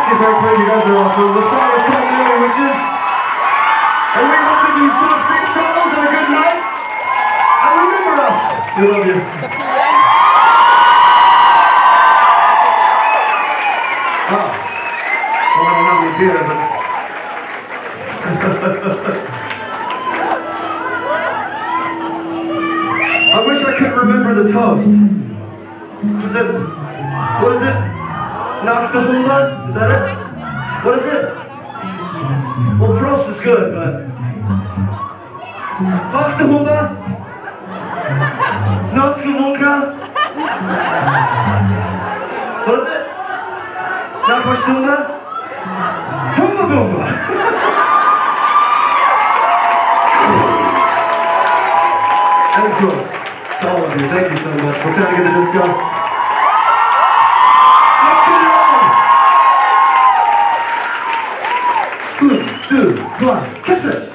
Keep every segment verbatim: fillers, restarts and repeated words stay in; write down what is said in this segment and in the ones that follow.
Merci Frankfurt, you guys are awesome. The song is called New Witches. And we hope that you sort of safe travels and a good night. And remember us. We love you. Oh. Well, I don't have any beer, but... I wish I could remember the toast. Was it... What is it? Knock the hula? Is that it? What is it? Well, Prost is good, but... Hoch the hula? Notske wunka? What is it? Knock my stumba? Humba boomba! And Prost. To all of you, thank you so much. We're kind of gonna disco. Un, deux, trois, quatre.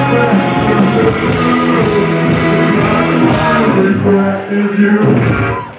Is you